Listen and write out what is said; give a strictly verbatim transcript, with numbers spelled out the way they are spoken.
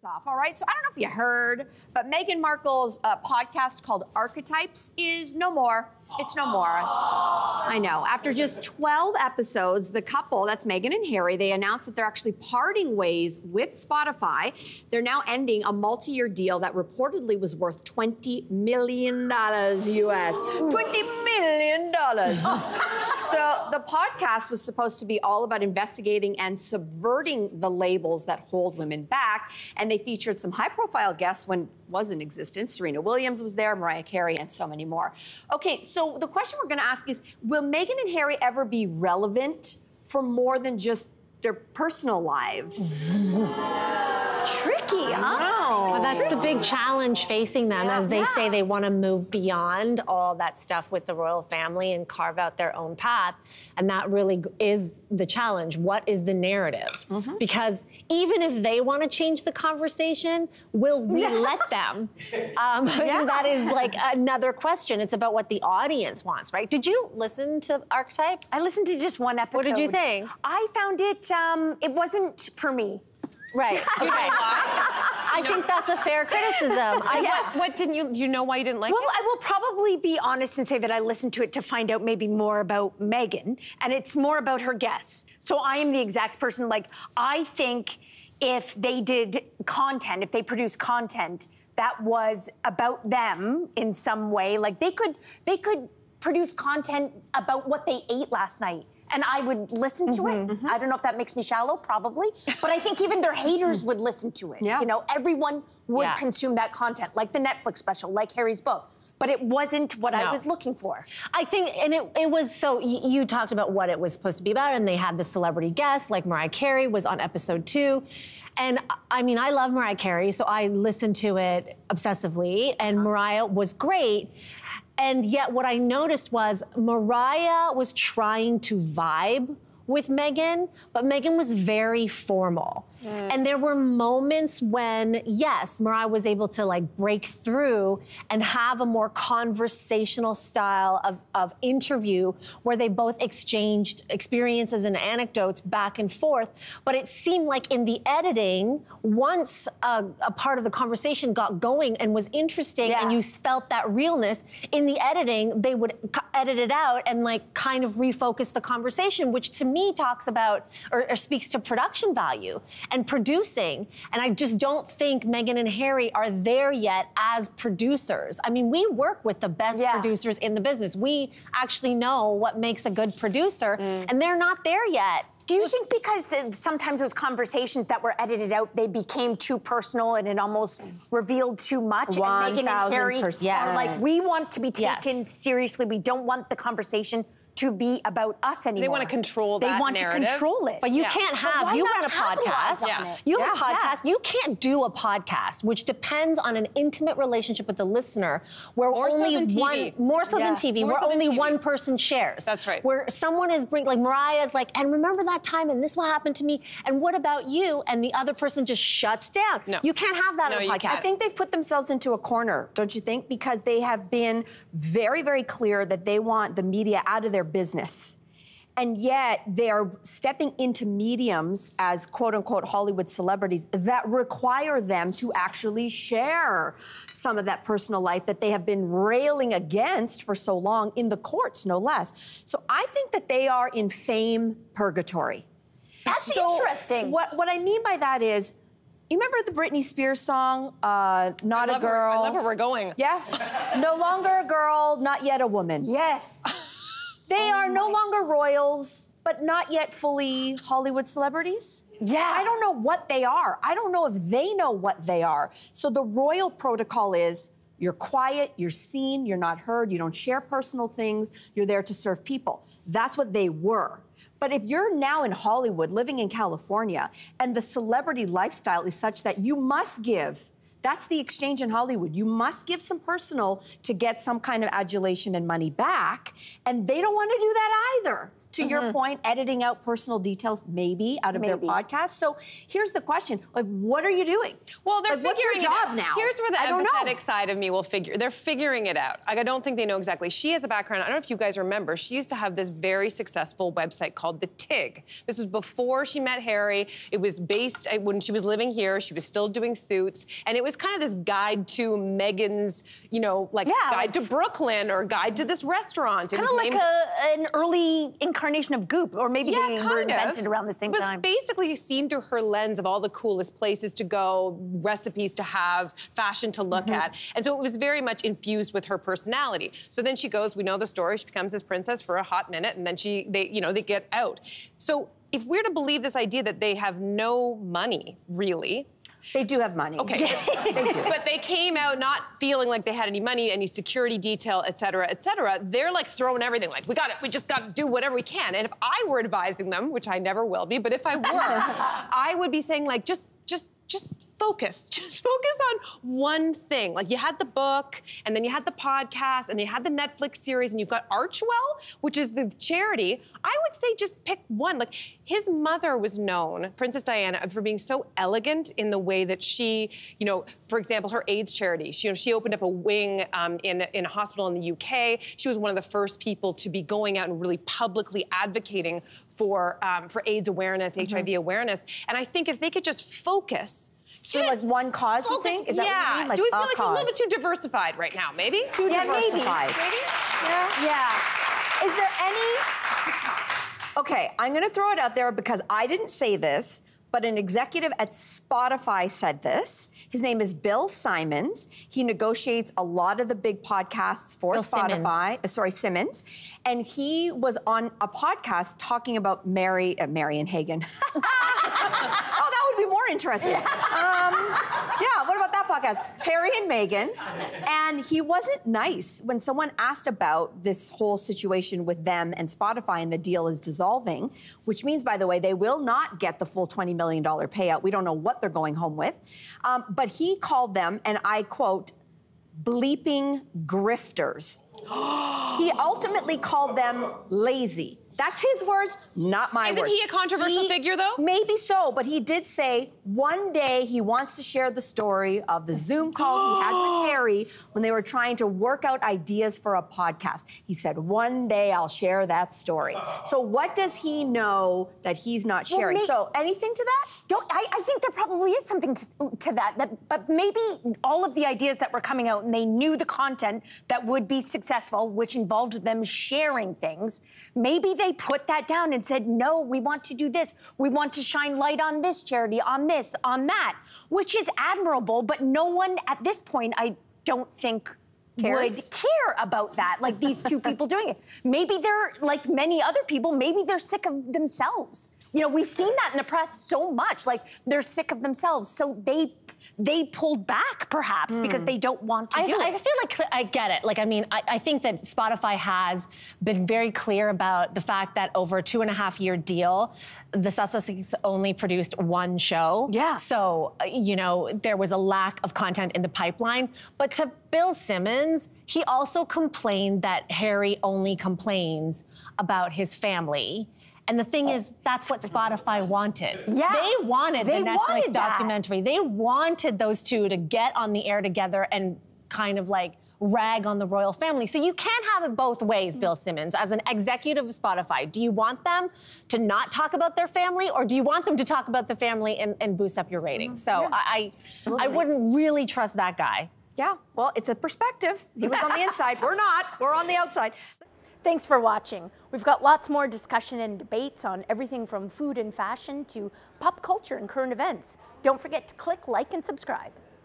off, all right? So I don't know if you heard, but Meghan Markle's uh, podcast called Archetypes is no more. It's no more. I know. After just twelve episodes, the couple, that's Meghan and Harry, they announced that they're actually parting ways with Spotify. They're now ending a multi-year deal that reportedly was worth twenty million dollars U S. twenty million dollars. So the podcast was supposed to be all about investigating and subverting the labels that hold women back. And they featured some high-profile guests when was in existence. Serena Williams was there, Mariah Carey, and so many more. Okay, so the question we're going to ask is, will Meghan and Harry ever be relevant for more than just their personal lives? Tricky, huh? No. But that's the big challenge facing them, yeah. as they yeah. say they want to move beyond all that stuff with the royal family and carve out their own path. And that really is the challenge. What is the narrative? Mm-hmm. Because even if they want to change the conversation, will we yeah. let them? Um, yeah. That is like another question. It's about what the audience wants, right? Did you listen to Archetypes? I listened to just one episode. What did you think? I found it, um, it wasn't for me. Right. Okay. I think that's a fair criticism. I, yeah. what, what didn't you? Do you know why you didn't like well, it? Well, I will probably be honest and say that I listened to it to find out maybe more about Meghan, and it's more about her guests. So I am the exact person. Like, I think if they did content, if they produced content that was about them in some way, like they could, they could produce content about what they ate last night. And I would listen to mm-hmm, it. Mm-hmm. I don't know if that makes me shallow, probably. But I think even their haters would listen to it. Yeah. You know, everyone would yeah. consume that content, like the Netflix special, like Harry's book. But it wasn't what no. I was looking for. I think, and it, it was, so y- you talked about what it was supposed to be about, and they had the celebrity guests, like Mariah Carey was on episode two. And I mean, I love Mariah Carey, so I listened to it obsessively, and uh-huh. Mariah was great. And yet what I noticed was Mariah was trying to vibe with Meghan, but Meghan was very formal. Mm. And there were moments when, yes, Mariah was able to like break through and have a more conversational style of, of interview where they both exchanged experiences and anecdotes back and forth. But it seemed like in the editing, once a, a part of the conversation got going and was interesting yeah. and you felt that realness, in the editing, they would edit it out and like kind of refocus the conversation, which to me talks about or, or speaks to production value and producing. And I just don't think Meghan and Harry are there yet as producers. I mean, we work with the best yeah. producers in the business. We actually know what makes a good producer, mm. and they're not there yet. Do you think because the, sometimes those conversations that were edited out, they became too personal and it almost revealed too much? One and Meghan and Harry yes. are like, we want to be taken yes. seriously. We don't want the conversation to be about us anymore. They want to control that They want narrative. to control it. But you yeah. can't have, you run a podcast. Yeah. You yeah. have a podcast. Yeah. You can't do a podcast, which depends on an intimate relationship with the listener, where more only so than one, T V. more so yeah. than T V, more where so only T V. one person shares. That's right. Where someone is bring, like Mariah's like, and remember that time, and this what happened to me, and what about you? And the other person just shuts down. No. You can't have that no, on a you podcast. can't. I think they've put themselves into a corner, don't you think? Because they have been very, very clear that they want the media out of their business. And yet they are stepping into mediums as quote-unquote Hollywood celebrities that require them to actually share some of that personal life that they have been railing against for so long in the courts, no less. So I think that they are in fame purgatory. That's so interesting. What, what I mean by that is, you remember the Britney Spears song, uh, Not a Girl? Where, I love where we're going. Yeah? No longer a girl, not yet a woman. Yes. They oh are no my. longer royals, but not yet fully Hollywood celebrities. Yeah. I don't know what they are. I don't know if they know what they are. So the royal protocol is you're quiet, you're seen, you're not heard, you don't share personal things, you're there to serve people. That's what they were. But if you're now in Hollywood, living in California, and the celebrity lifestyle is such that you must give, that's the exchange in Hollywood. You must give some personal to get some kind of adulation and money back. And they don't want to do that either. to your point, editing out personal details, maybe, out of their Maybe. podcast. So here's the question, like, what are you doing? Well, they're like, what's your figuring it job out. now? Here's where the I don't know. empathetic side of me will figure. They're figuring it out. Like, I don't think they know exactly. She has a background. I don't know if you guys remember. She used to have this very successful website called The Tig. This was before she met Harry. It was based uh, when she was living here. She was still doing Suits, and it was kind of this guide to Meghan's, you know, like Yeah, guide like- to Brooklyn or guide to this restaurant. It Kind was of like named- a, an early incarnation of Goop, or maybe Yeah, they kind were of. invented around the same It was time. basically seen through her lens of all the coolest places to go, recipes to have, fashion to look Mm-hmm. at. And so it was very much infused with her personality. So then she goes, we know the story, she becomes this princess for a hot minute, and then she, they, you know, they get out. So if we're to believe this idea that they have no money, really, They do have money. okay. They do. But they came out not feeling like they had any money, any security detail, et cetera, et cetera. They're like throwing everything, like, we got it, we just got to do whatever we can. And if I were advising them, which I never will be, but if I were, I would be saying, like, just, just, just focus. Just focus on one thing. Like, you had the book, and then you had the podcast, and you had the Netflix series, and you've got Archwell, which is the charity. I would say just pick one. Like, his mother was known, Princess Diana, for being so elegant in the way that she, you know, for example, her AIDS charity. She, you know, she opened up a wing um, in, in a hospital in the U K. She was one of the first people to be going out and really publicly advocating for, um, for AIDS awareness, Mm-hmm. H I V awareness. And I think if they could just focus. So like one cause, you Focus- think? Is that yeah. what you mean? Like Do we feel a like we're a little bit cause? too diversified right now, maybe? Too Yeah, maybe. diversified. Maybe? Yeah. Yeah. Is there any... Okay, I'm gonna throw it out there because I didn't say this, but an executive at Spotify said this. His name is Bill Simons. He negotiates a lot of the big podcasts for Bill Simmons. Spotify. Uh, sorry, Simmons. And he was on a podcast talking about Mary, uh, Mary and Hagan. Oh, that would be more interesting. Yeah. Um, yeah, what about that podcast? Harry and Meghan. And he wasn't nice when someone asked about this whole situation with them and Spotify, and the deal is dissolving, which means, by the way, they will not get the full twenty million dollars payout. We don't know what they're going home with. Um, but he called them, and I quote, bleeping grifters. He ultimately called them lazy. That's his words, not my Isn't words. he a controversial He- figure, though? Maybe so, but he did say one day he wants to share the story of the Zoom call he had with Harry when they were trying to work out ideas for a podcast. He said, one day I'll share that story. So what does he know that he's not Well, sharing? may- So anything to that? Don't I, I think there probably is something to, to that, that, but maybe all of the ideas that were coming out and they knew the content that would be successful, which involved them sharing things, maybe they put that down and said, no, we want to do this. We want to shine light on this charity, on this, on that, which is admirable, but no one at this point, I don't think, Cares? would care about that, like these two people doing it. Maybe they're, like many other people, maybe they're sick of themselves. You know, we've seen that in the press so much, like they're sick of themselves. So they they pulled back, perhaps, Hmm. because they don't want to I, do I it. feel like I get it. Like, I mean, I, I think that Spotify has been very clear about the fact that over a two and a half year deal, the Sussexes only produced one show. Yeah. So, uh, you know, there was a lack of content in the pipeline. But to Bill Simmons, he also complained that Harry only complains about his family. And the thing is, that's what Spotify wanted. Yeah. They wanted They the Netflix wanted that. documentary. They wanted those two to get on the air together and kind of like rag on the royal family. So you can't have it both ways, Bill Simmons. As an executive of Spotify, do you want them to not talk about their family, or do you want them to talk about the family and, and boost up your ratings? So Yeah. I, We'll I see. wouldn't really trust that guy. Yeah, well, it's a perspective. He was on the inside. We're not. We're on the outside. Thanks for watching. We've got lots more discussion and debates on everything from food and fashion to pop culture and current events. Don't forget to click like and subscribe.